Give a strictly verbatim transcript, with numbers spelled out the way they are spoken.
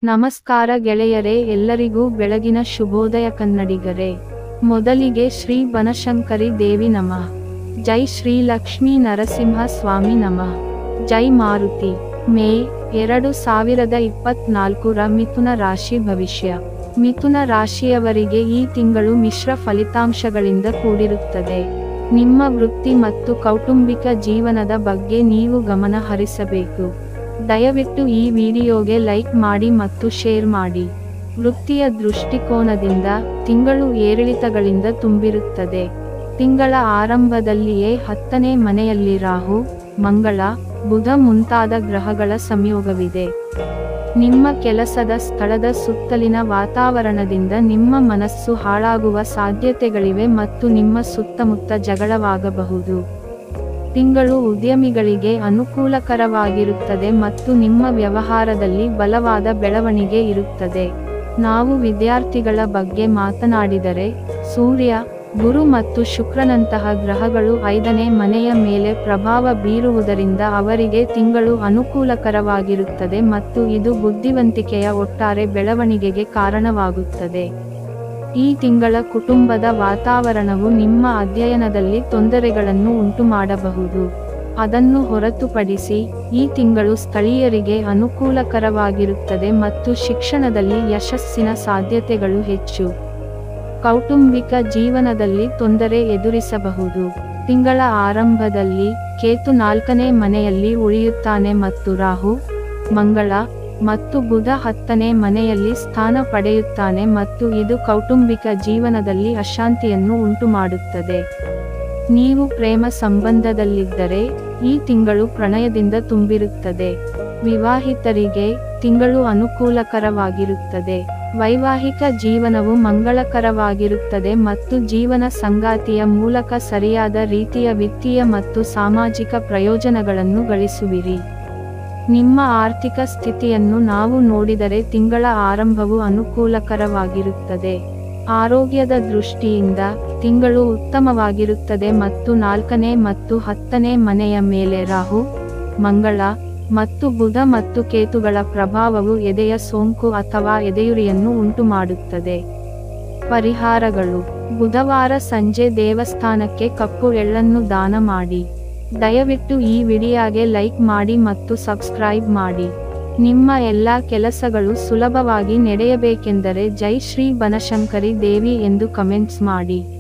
ನಮಸ್ಕಾರ ಗೆಳೆಯರೇ, ಎಲ್ಲರಿಗೂ ಬೆಳಗಿನ ಶುಭೋದಯ ಕನ್ನಡಿಗರೇ. ಮೊದಲಿಗೆ ಶ್ರೀ ಬನಶಂಕರಿ ದೇವಿ ನಮಃ. ಜೈ ಶ್ರೀ ಲಕ್ಷ್ಮೀ ನರಸಿಂಹ ಸ್ವಾಮಿ ನಮಃ. ಜೈ ಮಾರುತಿ. ಮೇ ಎರಡು ಸಾವಿರದ ಇಪ್ಪತ್ನಾಲ್ಕರ ಮಿಥುನ ರಾಶಿ ಭವಿಷ್ಯ. ಮಿಥುನ ರಾಶಿಯವರಿಗೆ ಈ ತಿಂಗಳು ಮಿಶ್ರ ಫಲಿತಾಂಶಗಳಿಂದ ಕೂಡಿರುತ್ತದೆ. ನಿಮ್ಮ ವೃತ್ತಿ ಮತ್ತು ಕೌಟುಂಬಿಕ ಜೀವನದ ಬಗ್ಗೆ ನೀವು ಗಮನ ಹರಿಸಬೇಕು. ದಯವಿಟ್ಟು ಈ ವಿಡಿಯೋಗೆ ಲೈಕ್ ಮಾಡಿ ಮತ್ತು ಶೇರ್ ಮಾಡಿ. ವೃತ್ತಿಯ ದೃಷ್ಟಿಕೋನದಿಂದ ತಿಂಗಳು ಏರಿಳಿತಗಳಿಂದ ತುಂಬಿರುತ್ತದೆ. ತಿಂಗಳ ಆರಂಭದಲ್ಲಿಯೇ ಹತ್ತನೇ ಮನೆಯಲ್ಲಿ ರಾಹು, ಮಂಗಳ, ಬುಧ ಮುಂತಾದ ಗ್ರಹಗಳ ಸಂಯೋಗವಿದೆ. ನಿಮ್ಮ ಕೆಲಸದ ಸ್ಥಳದ ಸುತ್ತಲಿನ ವಾತಾವರಣದಿಂದ ನಿಮ್ಮ ಮನಸ್ಸು ಹಾಳಾಗುವ ಸಾಧ್ಯತೆಗಳಿವೆ ಮತ್ತು ನಿಮ್ಮ ಸುತ್ತಮುತ್ತ ಜಗಳವಾಗಬಹುದು. ತಿಂಗಳು ಉದ್ಯಮಿಗಳಿಗೆ ಅನುಕೂಲಕರವಾಗಿರುತ್ತದೆ ಮತ್ತು ನಿಮ್ಮ ವ್ಯವಹಾರದಲ್ಲಿ ಬಲವಾದ ಬೆಳವಣಿಗೆ ಇರುತ್ತದೆ. ನಾವು ವಿದ್ಯಾರ್ಥಿಗಳ ಬಗ್ಗೆ ಮಾತನಾಡಿದರೆ, ಸೂರ್ಯ, ಗುರು ಮತ್ತು ಶುಕ್ರನಂತಹ ಗ್ರಹಗಳು ಐದನೇ ಮನೆಯ ಮೇಲೆ ಪ್ರಭಾವ ಬೀರುವುದರಿಂದ ಅವರಿಗೆ ತಿಂಗಳು ಅನುಕೂಲಕರವಾಗಿರುತ್ತದೆ ಮತ್ತು ಇದು ಬುದ್ಧಿವಂತಿಕೆಯ ಒಟ್ಟಾರೆ ಬೆಳವಣಿಗೆಗೆ ಕಾರಣವಾಗುತ್ತದೆ. ಈ ತಿಂಗಳ ಕುಟುಂಬದ ವಾತಾವರಣವು ನಿಮ್ಮ ಅಧ್ಯಯನದಲ್ಲಿ ತೊಂದರೆಗಳನ್ನು ಉಂಟುಮಾಡಬಹುದು. ಅದನ್ನು ಹೊರತುಪಡಿಸಿ ಈ ತಿಂಗಳು ಸ್ಥಳೀಯರಿಗೆ ಅನುಕೂಲಕರವಾಗಿರುತ್ತದೆ ಮತ್ತು ಶಿಕ್ಷಣದಲ್ಲಿ ಯಶಸ್ಸಿನ ಸಾಧ್ಯತೆಗಳು ಹೆಚ್ಚು. ಕೌಟುಂಬಿಕ ಜೀವನದಲ್ಲಿ ತೊಂದರೆ ಎದುರಿಸಬಹುದು. ತಿಂಗಳ ಆರಂಭದಲ್ಲಿ ಕೇತು ನಾಲ್ಕನೇ ಮನೆಯಲ್ಲಿ ಉಳಿಯುತ್ತಾನೆ ಮತ್ತು ರಾಹು, ಮಂಗಳ ಮತ್ತು ಬುಧ ಹತ್ತನೇ ಮನೆಯಲ್ಲಿ ಸ್ಥಾನ ಪಡೆಯುತ್ತಾನೆ ಮತ್ತು ಇದು ಕೌಟುಂಬಿಕ ಜೀವನದಲ್ಲಿ ಅಶಾಂತಿಯನ್ನು ಉಂಟುಮಾಡುತ್ತದೆ. ನೀವು ಪ್ರೇಮ ಸಂಬಂಧದಲ್ಲಿದ್ದರೆ ಈ ತಿಂಗಳು ಪ್ರಣಯದಿಂದ ತುಂಬಿರುತ್ತದೆ. ವಿವಾಹಿತರಿಗೆ ತಿಂಗಳು ಅನುಕೂಲಕರವಾಗಿರುತ್ತದೆ. ವೈವಾಹಿಕ ಜೀವನವು ಮಂಗಳಕರವಾಗಿರುತ್ತದೆ ಮತ್ತು ಜೀವನ ಸಂಗಾತಿಯ ಮೂಲಕ ಸರಿಯಾದ ರೀತಿಯ ವಿತ್ತೀಯ ಮತ್ತು ಸಾಮಾಜಿಕ ಪ್ರಯೋಜನಗಳನ್ನು ಗಳಿಸುವಿರಿ. ನಿಮ್ಮ ಆರ್ಥಿಕ ಸ್ಥಿತಿಯನ್ನು ನಾವು ನೋಡಿದರೆ ತಿಂಗಳ ಆರಂಭವು ಅನುಕೂಲಕರವಾಗಿರುತ್ತದೆ. ಆರೋಗ್ಯದ ದೃಷ್ಟಿಯಿಂದ ತಿಂಗಳು ಉತ್ತಮವಾಗಿರುತ್ತದೆ ಮತ್ತು ನಾಲ್ಕನೇ ಮತ್ತು ಹತ್ತನೇ ಮನೆಯ ಮೇಲೆ ರಾಹು, ಮಂಗಳ ಮತ್ತು ಬುಧ ಮತ್ತು ಕೇತುಗಳ ಪ್ರಭಾವವು ಎದೆಯ ಸೋಂಕು ಅಥವಾ ಎದೆಯುರಿಯನ್ನು ಉಂಟುಮಾಡುತ್ತದೆ. ಪರಿಹಾರಗಳು: ಬುಧವಾರ ಸಂಜೆ ದೇವಸ್ಥಾನಕ್ಕೆ ಕಪ್ಪು ಎಳ್ಳನ್ನು ದಾನ ಮಾಡಿ. ದಯವಿಟ್ಟು ಈ ವಿಡಿಯೋಗೆ ಲೈಕ್ ಮಾಡಿ ಮತ್ತು ಸಬ್ಸ್ಕ್ರೈಬ್ ಮಾಡಿ. ನಿಮ್ಮ ಎಲ್ಲ ಕೆಲಸಗಳು ಸುಲಭವಾಗಿ ನಡೆಯಬೇಕೆಂದರೆ ಜೈ ಶ್ರೀ ಬನಶಂಕರಿ ದೇವಿ ಎಂದು ಕಮೆಂಟ್ಸ್ ಮಾಡಿ.